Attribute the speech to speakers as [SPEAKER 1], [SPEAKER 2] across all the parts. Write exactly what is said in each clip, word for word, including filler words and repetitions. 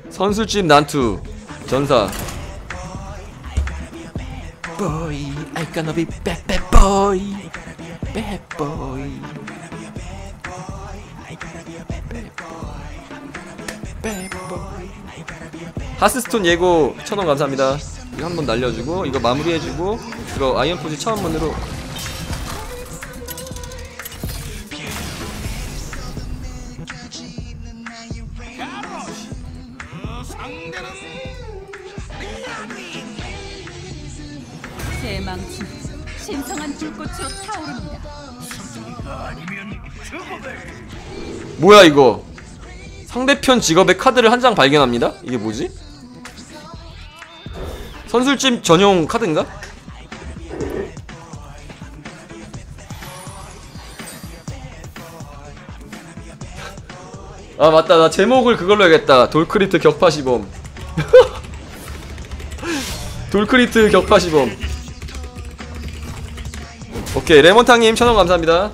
[SPEAKER 1] 선술집 난투 전사. Boy, I gonna be bad bad boy, bad boy, bad boy. 하스스톤 예고 천원 감사합니다. 이거 한번 날려주고 이거 마무리해주고 이거 아이언 포지 차원문으로.
[SPEAKER 2] 대망치 신성한 불꽃으로 타오릅니다.
[SPEAKER 1] 뭐야 이거? 상대편 직업의 카드를 한 장 발견합니다? 이게 뭐지? 선술집 전용 카드인가? 아 맞다, 나 제목을 그걸로 해야겠다. 돌크리트 격파시범. 돌크리트 격파시범. 오케이, 레몬탕님 천원 감사합니다.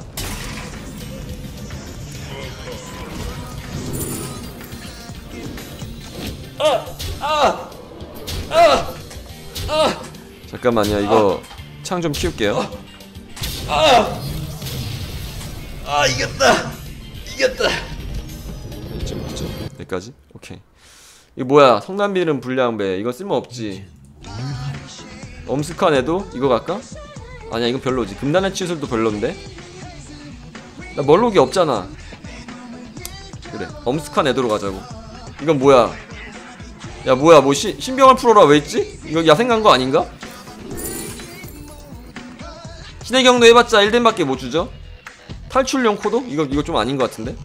[SPEAKER 1] 아! 아! 아! 아! 잠깐만요, 이거 아! 창 좀 키울게요. 아! 아, 이겼다! 이겼다! 이쯤 맞죠? 여기까지? 오케이. 이거 뭐야, 성남비름 불량배. 이거 쓸모없지. 엄스칸에도 이거 갈까? 아니야, 이건 별로지. 금단의 치술도 별론데? 나 멀록이 없잖아. 그래, 엄스칸 에도로 가자고. 이건 뭐야? 야 뭐야, 뭐 시, 신병을 풀어라 왜 있지? 이거 야생 거 아닌가? 신의 경도 해봤자 일 댐밖에 못 주죠? 탈출용 코도? 이거 이거 좀 아닌 것 같은데?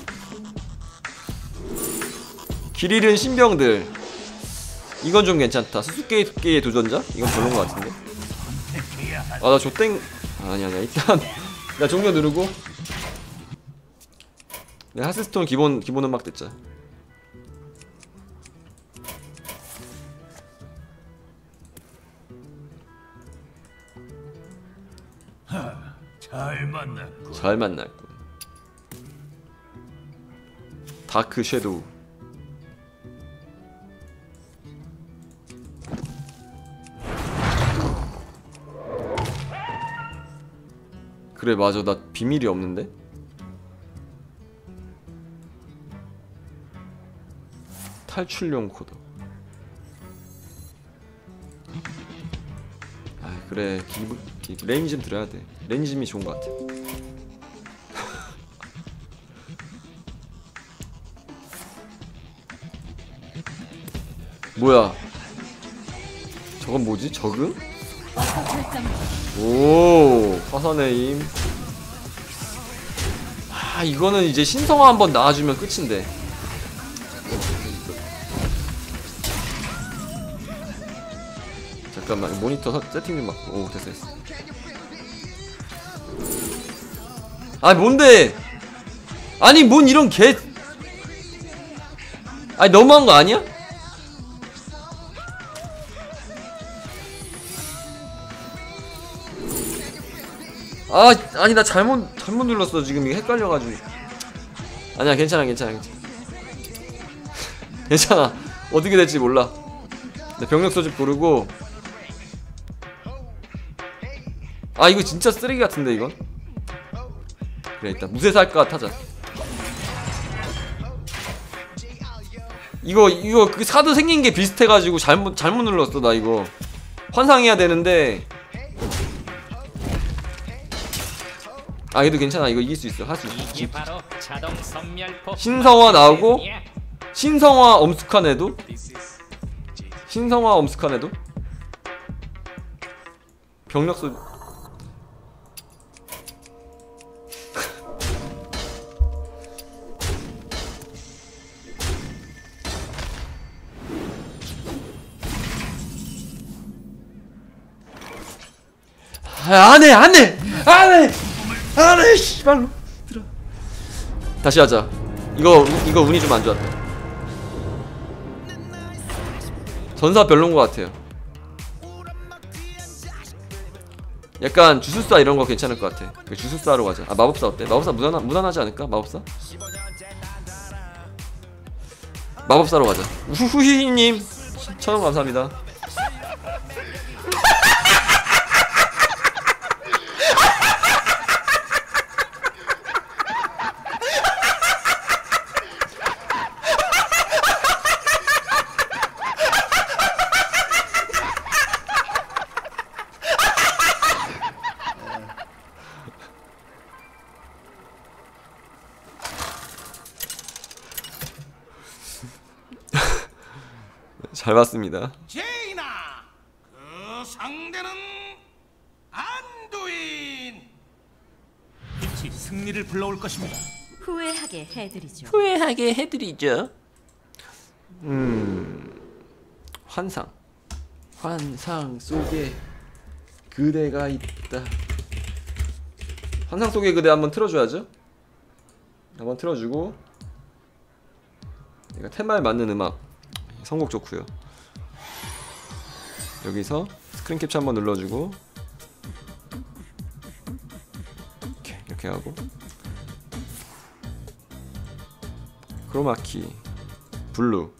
[SPEAKER 1] 길 잃은 신병들. 이건 좀 괜찮다. 수수께끼의 도전자? 이건 별론 것 같은데? 아 나 조땡. 아니 아니야, 일단 나 종료 누르고. 네, 하스스톤 기본 기본 음악 듣자.
[SPEAKER 3] 잘 만났고.
[SPEAKER 1] 잘 만났군. 다크 섀도우. 그래 맞아, 나 비밀이 없는데? 탈출용 코드. 아 그래, 기브, 기, 레인즘 들어야 돼. 레인즘이 좋은 것 같아. 뭐야? 저건 뭐지? 저그? 오, 화산의 힘. 아 이거는 이제 신성화 한번 나와주면 끝인데. 잠깐만, 모니터 세팅 좀 맞고. 오 됐어 됐어. 아 뭔데? 아니 뭔 이런 개. 아니 너무한 거 아니야? 아 아니 나 잘못 잘못 눌렀어 지금. 이거 헷갈려가지고. 아니야 괜찮아 괜찮아 괜찮아. 괜찮아. 어떻게 될지 몰라. 내 병력 소집 고르고. 아 이거 진짜 쓰레기 같은데 이건. 그래 일단 무쇠살까 타자. 이거 이거 그 사드 생긴 게 비슷해가지고 잘못 잘못 눌렀어 나 이거. 환상해야 되는데. 아 얘도 괜찮아. 이거 이길 수 있어. 할 수 있어. 신성화 나오고 신성화 엄숙한애도 신성화 엄숙한애도 병력수. 아, 안해 안해 안해 안해 씨발로 들어. 다시 하자. 이거 이거 운이 좀 안 좋았다. 전사 별론 것 같아요. 약간 주술사 이런 거 괜찮을 것 같아. 주술사로 가자. 아 마법사 어때? 마법사 무난하, 무난하지 않을까? 마법사? 마법사로 가자. 우후히님 천원 감사합니다. 잘 봤습니다.
[SPEAKER 3] 제이나, 그 상대는 안두인. 빛이 승리를 불러올 것입니다.
[SPEAKER 2] 후회하게 해드리죠.
[SPEAKER 1] 후회하게 해드리죠. 음, 환상. 환상 속에 그대가 있다. 환상 속에 그대 한번 틀어줘야죠. 한번 틀어주고, 얘가 테마에 맞는 음악. 선곡 좋고요. 여기서 스크린 캡처 한번 눌러주고, 이렇게 이렇게 하고, 크로마키, 블루,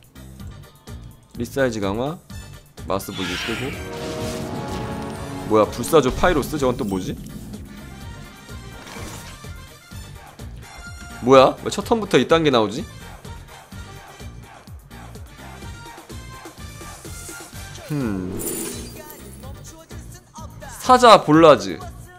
[SPEAKER 1] 리사이즈 강화, 마우스 볼륨 끄고. 뭐야, 불사조 파이로스? 저건 또 뭐지? 뭐야? 왜 첫 턴부터 이딴 게 나오지? 음. 사자 볼라즈,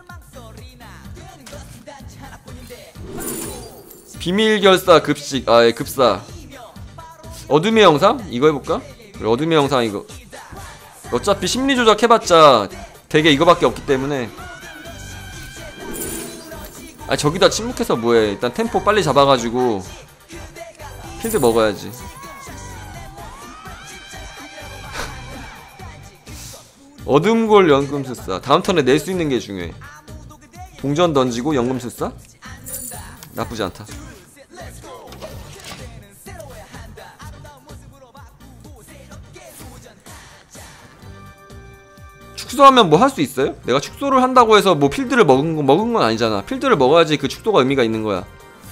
[SPEAKER 1] 비밀결사 급식, 아예 급사, 어둠의 영상? 이거 해볼까? 그래, 어둠의 영상 이거 어차피 심리조작 해봤자 되게 이거밖에 없기 때문에. 아 저기다 침묵해서 뭐해. 일단 템포 빨리 잡아가지고 필드 먹어야지. 어둠골 연금술사. 다음 턴에 낼 수 있는 게 중요해. 동전 던지고 연금술사? 나쁘지 않다. 축소하면 뭐 할 수 있어요? 내가 축소를 한다고 해서 뭐 필드를 먹은, 거, 먹은 건 아니잖아. 필드를 먹어야지 그 축소가 의미가 있는 거야.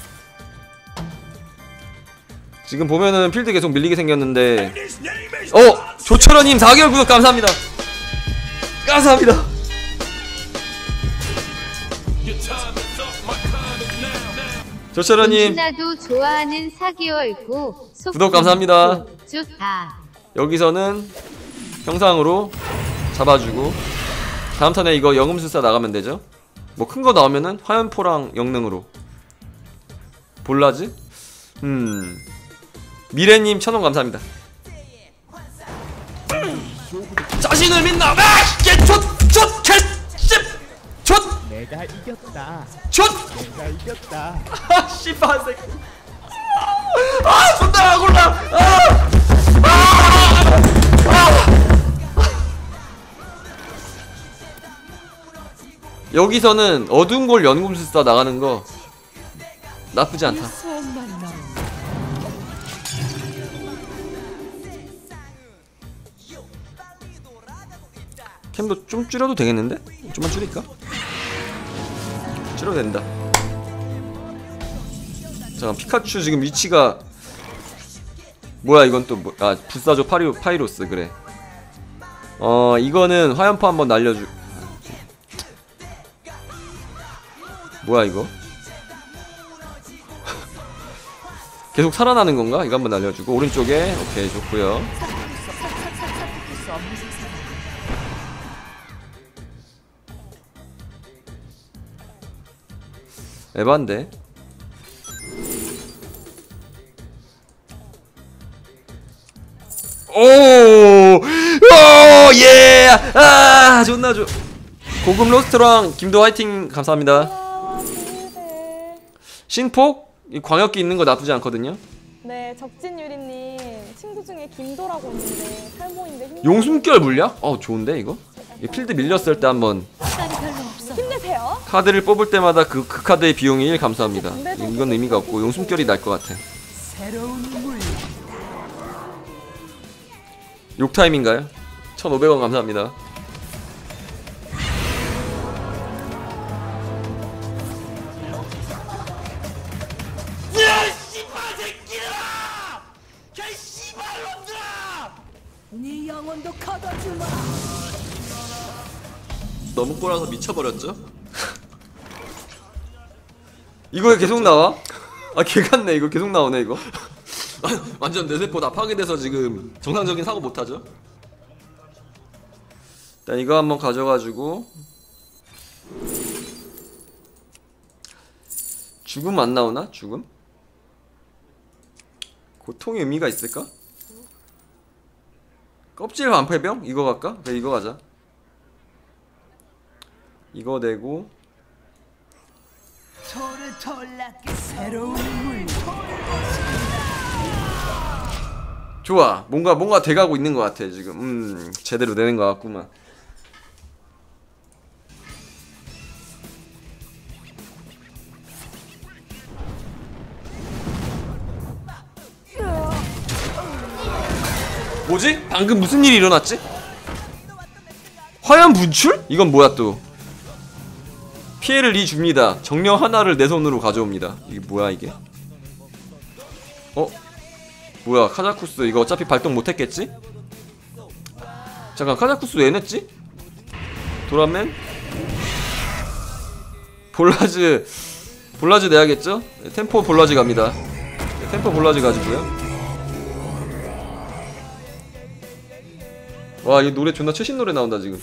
[SPEAKER 1] 지금 보면은 필드 계속 밀리게 생겼는데. 어! 조철원님 사 개월 구독 감사합니다. 감사합니다. 조철원님
[SPEAKER 4] 나도 좋아하는 사 개월 구
[SPEAKER 1] 구독 감사합니다.
[SPEAKER 4] 좋다.
[SPEAKER 1] 여기서는 형상으로 잡아주고, 다음 턴에 이거 영음술사 나가면 되죠. 뭐 큰 거 나오면은 화염포랑 영능으로. 볼라즈? 음 미래님 천원 감사합니다. 자신을 믿나? 아! 개 좆! 좆! 개! 씹! 좆!
[SPEAKER 5] 내가 이겼다.
[SPEAKER 1] 좆!
[SPEAKER 5] 내가 이겼다.
[SPEAKER 1] 아 씨발 새끼. 아 존나 골라. 아! 아! 아! 여기서는 어둠골 연금술사 나가는 거 나쁘지 않다. 캠도 좀 줄여도 되겠는데? 좀만 줄일까? 줄여도 된다. 잠깐, 피카츄 지금 위치가 뭐야? 이건 또 뭐? 아 불사조 파리오, 파이로스. 그래. 어 이거는 화염포 한번 날려주. 뭐야 이거? 계속 살아나는 건가? 이거 한번 날려주고 오른쪽에. 오케이 좋고요. 에반데. 오! 오! 예! 아! 존나 좋. 고급 로스트랑 김도 화이팅 감사합니다. 신폭? 이 광역기 있는 거 나쁘지 않거든요.
[SPEAKER 6] 네, 적진유리님 친구 중에 김도라고 있는데 탈모인데 힘.
[SPEAKER 1] 용숨결 물약? 어 좋은데 이거? 이 필드 밀렸을 때 한번
[SPEAKER 6] 힘내세요.
[SPEAKER 1] 카드를 뽑을 때마다 그, 그 카드의 비용이 일 감소합니다. 이건 의미가 없고 용숨결이 날 것 같아. 욕타임인가요? 천오백 원 감사합니다. 너무 꼬라서 미쳐버렸죠? 이거 계속 나와? 아 개같네. 이거 계속 나오네 이거. 완전 내 세포 다 파괴돼서 지금 정상적인 사고 못하죠? 일단 이거 한번 가져가지고 죽음 안 나오나? 죽음? 고통의 의미가 있을까? 껍질 반패병? 이거 갈까? 그래 이거 가자. 이거 내고 좋아. 뭔가 뭔가 돼가고 있는 것 같아 지금. 음 제대로 되는 것 같구만. 뭐지? 방금 무슨 일이 일어났지? 화염 분출? 이건 뭐야 또? 피해를 이 줍니다. 정령 하나를 내 손으로 가져옵니다. 이게 뭐야 이게? 어? 뭐야 카자쿠스 이거 어차피 발동 못했겠지? 잠깐 카자쿠스 왜 냈지? 도라맨? 볼라즈 볼라즈 내야겠죠? 템포 볼라즈 갑니다. 템포 볼라즈 가지고요. 와, 이 노래 존나 최신 노래 나온다 지금.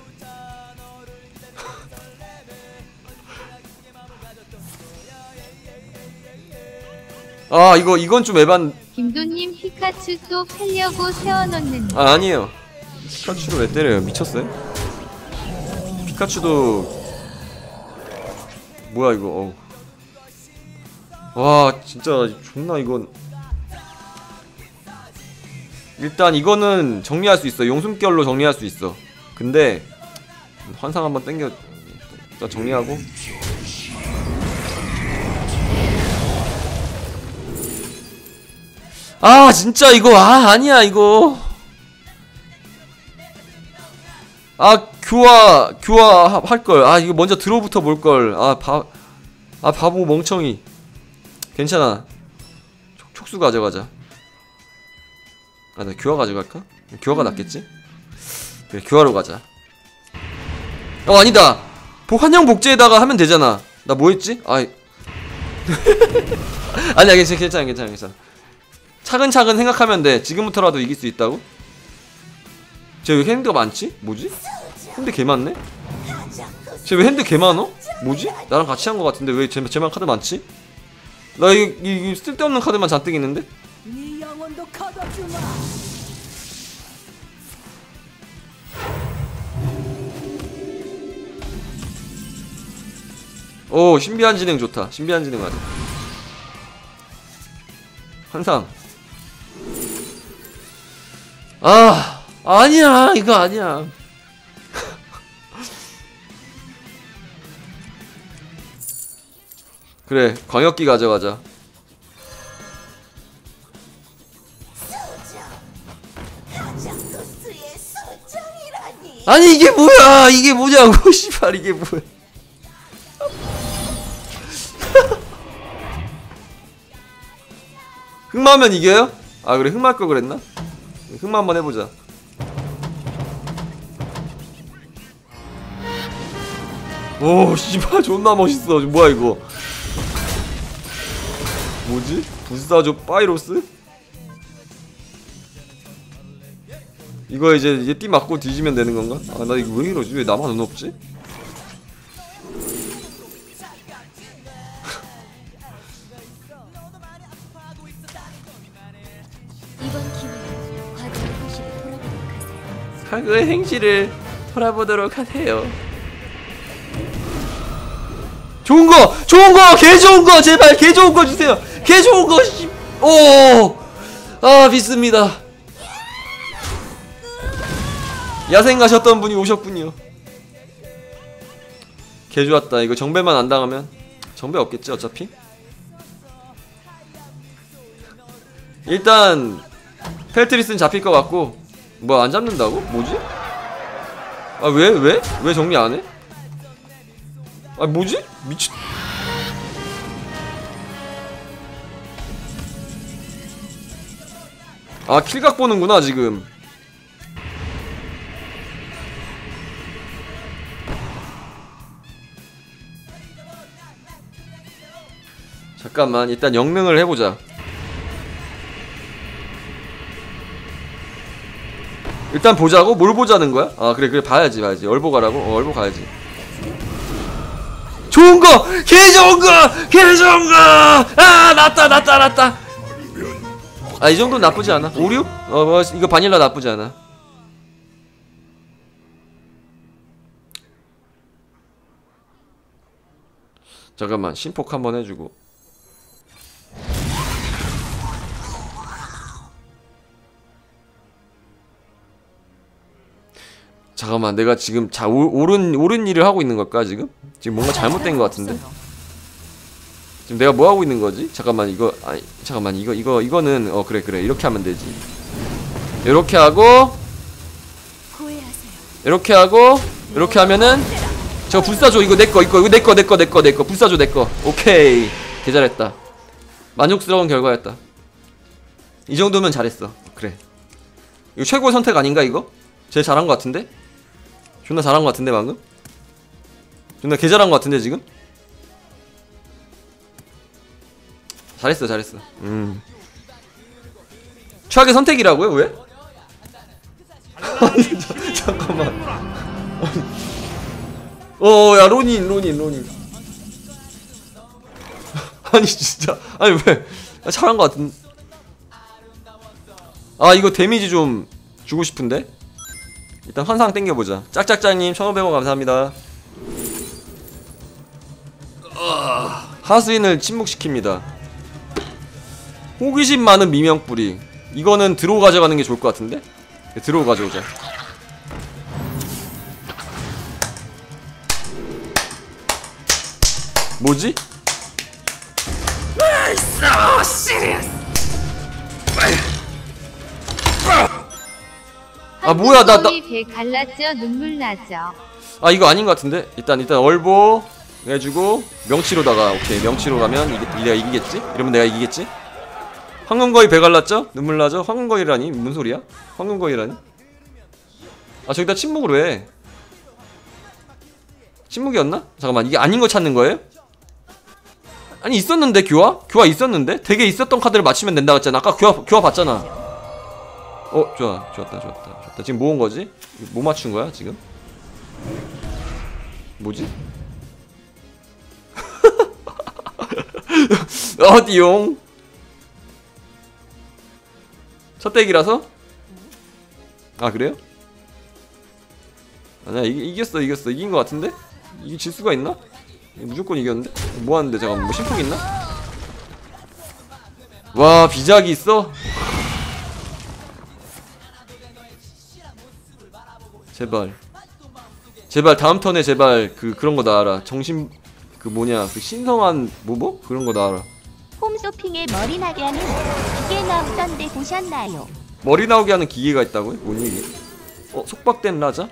[SPEAKER 1] 아, 이거 이건 좀 에반.
[SPEAKER 4] 김도님 피카츄 또 팔려고 세워놓는.
[SPEAKER 1] 아, 아니에요. 피카츄를 왜 때려요? 미쳤어요? 피카츄도 뭐야 이거? 어우. 와, 진짜 존나 이건. 일단 이거는 정리할 수 있어. 용숨결로 정리할 수 있어. 근데 환상 한번 땡겨. 일단 정리하고. 아 진짜 이거 아 아니야 이거. 아 교화 교화 할걸. 아 이거 먼저 들어부터 볼걸. 아 바 아 바보 멍청이. 괜찮아. 촉, 촉수 가져가자. 아, 나 교화 가져갈까? 교화가 낫겠지? 그래, 교화로 가자. 어, 아니다! 환영 복제에다가 하면 되잖아. 나 뭐 했지? 아이. 아니야, 괜찮아, 괜찮아, 괜찮아, 괜찮아. 차근차근 생각하면 돼. 지금부터라도 이길 수 있다고? 쟤 왜 핸드가 많지? 뭐지? 핸드 개 많네? 쟤 왜 핸드 개 많어? 뭐지? 나랑 같이 한 거 같은데 왜 쟤, 쟤만 카드 많지? 나 이, 이, 이 쓸데없는 카드만 잔뜩 있는데? 오 신비한 진행 좋다. 신비한 진행 하자. 환상. 아 아니야 이거 아니야. 그래 광역기 가져가자. 아니 이게 뭐야 이게 뭐냐고. 씨발 이게 뭐야. 흑마면 이겨요? 아 그래 흑마할 걸 그랬나? 흑마 한번 해보자. 오 씨발 존나 멋있어. 뭐야 이거. 뭐지? 불사조 파이로스? 이거 이제 이제 띠 맞고 뒤지면 되는 건가? 아 나 이거 왜 이러지? 왜 나만 운 없지?
[SPEAKER 2] 이번 기회에 과거의 행실을 돌아보도록 하세요.
[SPEAKER 1] 과거의 행실을 돌아보도록 하세요. 좋은 거! 좋은 거! 개 좋은 거! 제발 개 좋은 거 주세요! 개 좋은 거! 씨! 오! 아, 믿습니다. 야생 가셨던 분이 오셨군요. 개 좋았다. 이거 정배만 안 당하면 정배 없겠지 어차피. 일단 펠트리스는 잡힐 것 같고. 뭐 안 잡는다고? 뭐지? 아 왜? 왜? 왜 정리 안 해? 아 뭐지? 미친. 아 킬각 보는구나 지금. 잠깐만 일단 영능을 해보자. 일단 보자고? 뭘 보자는 거야? 아 그래 그래 봐야지 봐야지. 얼보 가라고? 어 얼보 가야지. 좋은거! 개 좋은거! 개 좋은거! 아 났다 났다 났다. 아 이 정도는 나쁘지 않아. 오류? 어 뭐, 이거 바닐라 나쁘지 않아. 잠깐만 심폭 한번 해주고. 잠깐만 내가 지금 자 오, 옳은 옳은 일을 하고 있는 걸까 지금? 지금 뭔가 잘못된 것 같은데? 지금 내가 뭐 하고 있는 거지? 잠깐만 이거 아니 잠깐만 이거 이거 이거는 어 그래 그래 이렇게 하면 되지. 이렇게 하고
[SPEAKER 2] 후회하세요.
[SPEAKER 1] 이렇게 하고 이렇게 하면은 저 불사조 이거 내꺼 이거 이거 내꺼 내꺼 내꺼 내꺼 불사조 내꺼. 오케이 개 잘했다. 만족스러운 결과였다. 이 정도면 잘했어. 그래 이거 최고의 선택 아닌가 이거? 제일 잘한 것 같은데? 존나 잘한 것 같은데 방금? 존나 개 잘한 것 같은데 지금? 잘했어 잘했어. 음 최악의 선택이라고요? 왜? 아니 자, 잠깐만. 어야 로닌 로닌 로닌. 아니 진짜 아니 왜 아, 잘한 것 같은. 아 이거 데미지 좀 주고 싶은데? 일단 환상 땡겨보자. 짝짝짝님 천오백 원 감사합니다. 하수인을 침묵시킵니다. 호기심 많은 미명뿌리. 이거는 드로우 가져가는 게 좋을 것 같은데? 드로우 가져오자. 뭐지? 아 뭐야 나 나.
[SPEAKER 4] 배 갈라져 눈물 나죠.
[SPEAKER 1] 아 이거 아닌 것 같은데? 일단 일단 얼보 해주고 명치로다가 오케이 명치로 가면 이게 내가 이기겠지? 이러면 내가 이기겠지? 황금거위 배 갈랐죠? 눈물 나죠? 황금거위라니 무슨 소리야? 황금거위라니? 아 저기다 침묵으로 해. 침묵이었나? 잠깐만 이게 아닌 거 찾는 거예요? 아니 있었는데 교화? 교화 있었는데? 되게 있었던 카드를 맞추면 된다 했잖아. 아까 교화 교화 봤잖아. 어 좋아 좋았다 좋았다 좋았다. 지금 뭐 온 거지? 뭐 맞춘 거야 지금? 뭐지? 어디용? 첫 덱이라서? 아 그래요? 아니야 이, 이겼어 이겼어 이긴 거 같은데? 이게 질 수가 있나? 무조건 이겼는데? 뭐 하는데 잠깐만 뭐 심풍 있나? 와 비작이 있어? 제발 제발 다음 턴에 제발 그 그런 거 나와라. 정신 그 뭐냐 그 신성한 뭐뭐 그런 거 나와라.
[SPEAKER 7] 홈쇼핑에 머리 나게 하는 기계 나오던데 보셨나요?
[SPEAKER 1] 머리 나오게 하는 기계가 있다고요? 뭔 얘기? 어 속박된 라자?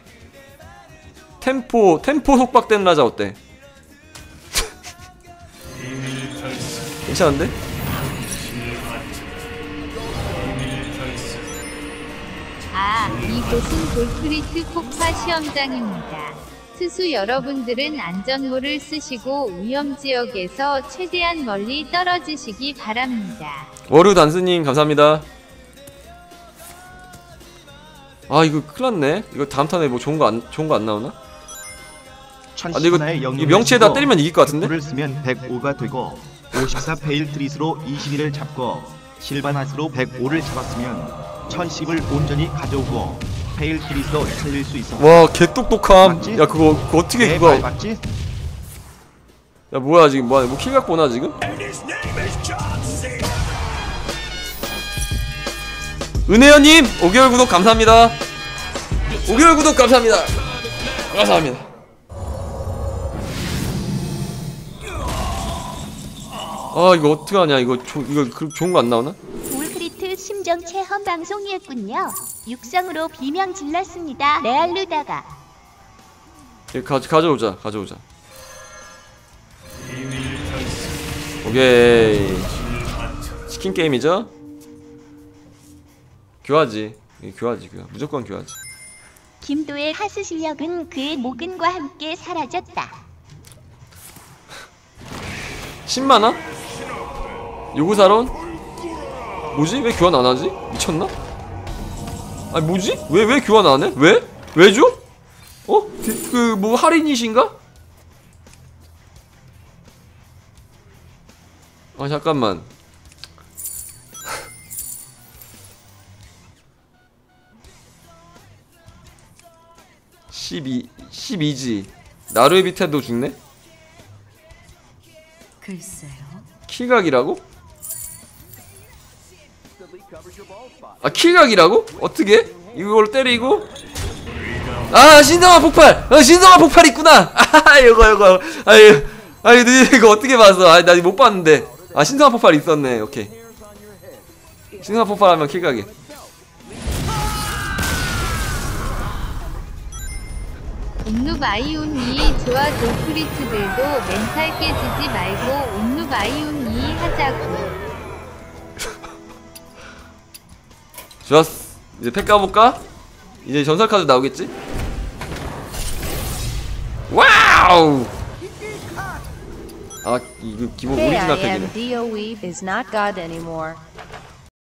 [SPEAKER 1] 템포 템포 속박된 라자 어때? 괜찮은데?
[SPEAKER 4] 아, 이곳은 볼크리트 폭파 시험장입니다. 투수 여러분들은 안전모를 쓰시고 위험지역에서 최대한 멀리 떨어지시기 바랍니다.
[SPEAKER 1] 워루 단스님 감사합니다. 아 이거 큰일났네. 이거 다음 턴에 뭐 좋은 거 안 좋은 거 안 나오나? 아 근데 이거, 이거 명치에다 때리면 이길 것 같은데?
[SPEAKER 8] 를 쓰면 백오가 되고 오십사 페일 트릿으로 이십일을 잡고 실바나스로 백오를 잡았으면 천십을 온전히 가져오고 페일 트릿으로 살릴 수 있어.
[SPEAKER 1] 와 개똑똑함.
[SPEAKER 8] 맞지?
[SPEAKER 1] 야 그거 그거 어떻게
[SPEAKER 8] 네,
[SPEAKER 1] 그거?
[SPEAKER 8] 말 맞지?
[SPEAKER 1] 야 뭐야 지금 뭐야 뭐 킬각 보나 지금? 은혜연님 오 개월 구독 감사합니다. 오 개월 구독 감사합니다. 감사합니다. 아 이거 어떡하냐 이거 조, 이거 그, 좋은 거 안 나오나?
[SPEAKER 7] 볼크리트 심정 체험 방송이었군요. 육성으로 비명 질렀습니다. 레알루다가
[SPEAKER 1] 예, 가, 가져오자 가져오자. 오케이 치킨 게임이죠? 교화지 교화지 교화 무조건 교화지.
[SPEAKER 7] 김도의 하스 실력은 그의 모근과 함께 사라졌다.
[SPEAKER 1] 십만 원? 요구사론? 뭐지? 왜 교환 안 하지? 미쳤나? 아니 뭐지? 왜 왜 교환 안 해? 왜? 왜 줘? 어? 그 뭐 할인이신가? 아 잠깐만. 십이 십이지. 나루에 비테도 죽네?
[SPEAKER 2] 글쎄요.
[SPEAKER 1] 킬각이라고? 아 킬각이라고? 어떻게? 이걸 때리고? 아 신성한 폭발! 어 신성한 폭발 있구나! 아 이거 이거 아유 아유 이거 어떻게 봤어? 아 나 이거 못 봤는데. 아 신성한 폭발 있었네. 오케이. 신성한 폭발하면 킬각이.
[SPEAKER 4] 옴눕 아이온이 좋아. 돌프리츠들도 멘탈 깨지지 말고 옴눕 아이온이 하자고.
[SPEAKER 1] 좋았어. 이제 팩 까볼까? 이제 전설 카드 나오겠지? 와우! 아 이거 기본 오리지널 팩이네.
[SPEAKER 9] D O E is not God anymore.